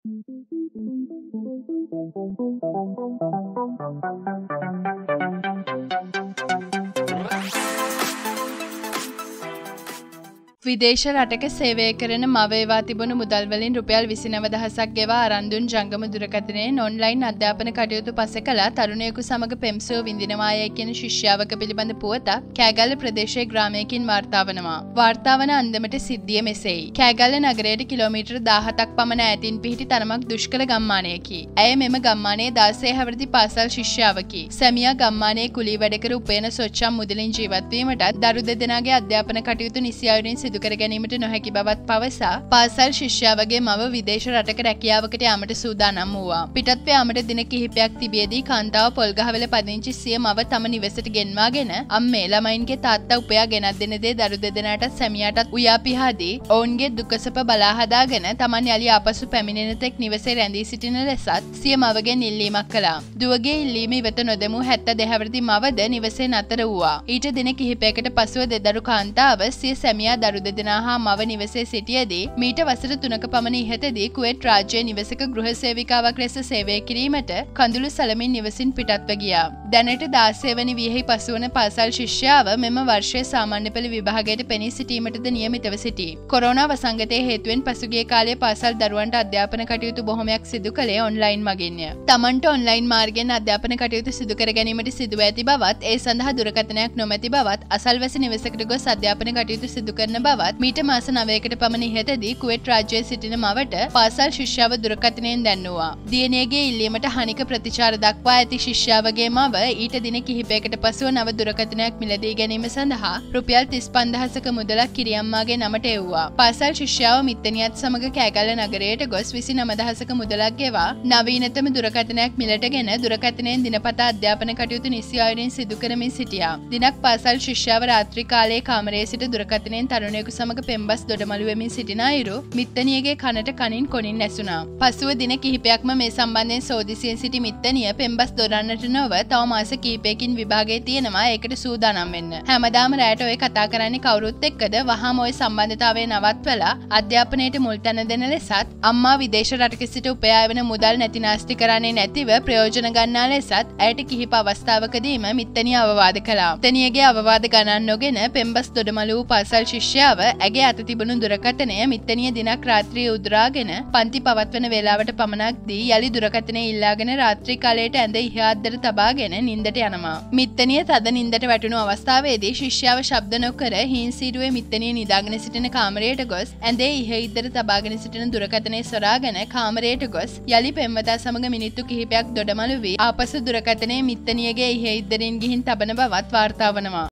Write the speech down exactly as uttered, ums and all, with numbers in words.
විදේශ රටක සේවය කරන මවේවා තිබුණු මුදල් වලින් රුපියල් විසිනව දහසක් ගෙවා අරන් දුන් ජංගම දුරකථනයෙන් ඔන්ලයින් අධ්‍යාපන කටයුතු පස කළා තරුණයෙකු සමග පෙම්සුව විඳිනවායයි කියන ශිෂ්‍යාවක පිළිබඳ පුවතක් කෑගල්ල ප්‍රදේශයේ ග්‍රාමයකින් වාර්තා වනවා. වාර්තා වන අන්දමට සිද්ධිය මෙසේයි. කෑගල්ල නගරයට කිලෝමීටර් දහහතක් පමණ ඈතින් පිහිටි තරමක් දුෂ්කර ගම්මානයකි. ඇය මෙම ගම්මානයේ දාසය හැවිරිදි පාසල් ශිෂ්‍යාවකි. සැමියා ගම්මානයේ කුලී වැඩ කර උපයන සොච්චම් මුදලින් ජීවත් වීමටත් දරු දෙදෙනාගේ අධ්‍යාපන කටයුතු නිසි අයුරින් සිදු කර ගැනීමට නොහැකි බවත් පවසා පාසල් ශිෂ්‍යාවගේ මව විදේශ රටක රැකියාවකට යාමට සූදානම් වූවා. පිටත්ව යාමට දින කිහිපයක් තිබියදී කාන්තාව පොල්ගහවෙල පදිංචි සිය මව තම නිවෙසට ගෙන්වාගෙන අම්මේ ළමයින්ගේ තාත්තා උපයා ගෙනත් දෙන දේ දරු දෙදෙනාටත් සැමියාටත් උයා පිහාදී ඔවුන්ගේ දුකසප බලා හදාගෙන තමන් යලි ආපසු පැමිණෙන තෙක් නිවෙසේ රැඳී සිටින ලෙසත් සිය මවගෙන් ඉල්ලීමක් කළා. දුවගේ ඉල්ලීම ඉවත නොදෙමු හැත්තෑ හැවිරිදි මවද නිවෙසේ නතර වූවා. ඊට දින කිහිපයකට පසුව දෙදරු කාන්තාව සිය සැමියා දරු දෙදෙනා හා මව නිවසේ සිටියේදී මීට වසර තුනක පමණ ඉහතදී කුවේට් රාජ්‍යයේ නිවසක ගෘහ සේවිකාවක් ලෙස සේවය කිරීමට කඳුළු සලමින් නිවසින් පිටත්ව ගියා. දැනට දාසය වැනි වියෙහි පසුවන පාසල් ශිෂ්‍යාව මෙම වර්ෂයේ සාමාන්‍ය පෙළ විභාගයට පෙනී සිටීමටද නියමිතව සිටී. කොරෝනා වසංගතයේ හේතුවෙන් පසුගිය කාලයේ පාසල් දරුවන්ට අධ්‍යාපන කටයුතු බොහොමයක් සිදු කළේ ඔන්ලයින් මගින්ය. තමන්ට ඔන්ලයින් මාර්ගයෙන් අධ්‍යාපන කටයුතු සිදු කර ගැනීමට සිදුව ඇති බවත් ඒ සඳහා දුරකථනයක් නොමැති බවත් අසල්වැසි නිවසකට ගොස් අධ්‍යාපන කටයුතු සිදු කරන බවත් මීට මාස නවයකට පමණ ඉහතදී කුවේට් රාජ්‍යයේ සිටින මවට පාසල් ශිෂ්‍යාව දුරකථනයෙන් දැන්වුවා. දියණියගේ ඉල්ලීමට හනික ප්‍රතිචාර දක්වා ඇති ශිෂ්‍යාවගේ මව ඊට දින කිහිපයකට පසුව නව දුරකථනයක් මිලදී ගැනීම සඳහා රුපියල් තිස් පන්දහසක මුදලක් කිරියම්මාගේ නමට එව්වා. පාසල් ශිෂ්‍යාව මිත්තනියත් සමග කෑගල්ල නගරයට ගොස් විසිනව දහසක මුදලක් ගෙවා නවීනතම දුරකථනයක් මිලටගෙන දුරකථනයෙන් දිනපතා අධ්‍යාපන කටයුතු නිසි අයුරින් සිදු කරමින් සිටියා. දිනක් පාසල් ශිෂ්‍යාව රාත්‍රී කාලයේ කාමරයේ සිට දුරකථනයෙන් තරුණයෙකු සමග පෙම්බස් දොඩමළු වෙමින් සිටින අයුරු මිත්තනියගේ කනට කනින් කොනින් ඇසුණා. පසුව දින කිහිපයක්ම මේ සම්බන්ධයෙන් සෝදිසියෙන් සිටි මිත්තනිය පෙම්බස් දොඩන්නට නොව තව මාස කිහිපයකින් විභාගයේ තියෙනවා ඒකට සූදානම් වෙන්න. හැමදාම රැයට ඔය කතා කරන්නේ කවුරුත් එක්කද වහාම ඔය සම්බන්ධතාවය නවත්වලා අධ්‍යාපනයට මුල් තැන දෙන ලෙසත් අම්මා විදේශ රටක සිට උපයා වෙන මුදල් නැති නාස්ති කරන්නේ නැතිව ප්‍රයෝජන ගන්නා ලෙසත් ඇයට කිහිප අවස්ථාවකදීම මිත්තනිය අවවාද කළා. මිත්තනියගේ අවවාද ගණන් නොගෙන පෙම්බස් දොඩමළු පාසල් ශිෂ්‍යාව ඇගේ අත තිබුණු දුරකථනය මිත්තනිය දිනක් රාත්‍රියේ උදුරාගෙන පන්ති පවත්වන වේලාවට පමණක් දී යලි දුරකථනය ඉල්ලාගෙන රාත්‍රී කාලයට ඇඳ ඉහාද්දර තබාගෙන නින්දට යනවා. මිත්තනිය තද නින්දට වැටුණු අවස්ථාවේදී ශිෂ්‍යාව ශබ්ද නොකර හීන් සීරුවේ මිත්තනිය නිදාගෙන සිටින කාමරයට ගොස් ඇඳේ ඉහයිද්දර තබාගෙන සිටින දුරකථනය සොරාගෙන කාමරයට ගොස් යලි පෙම්වතා සමග මිනිත්තු කිහිපයක් දොඩමළු වී ආපසු දුරකථනය මිත්තනියගේ ඉහයිද්දරින් ගිහින් තබන බවත් වාර්තා වනවා.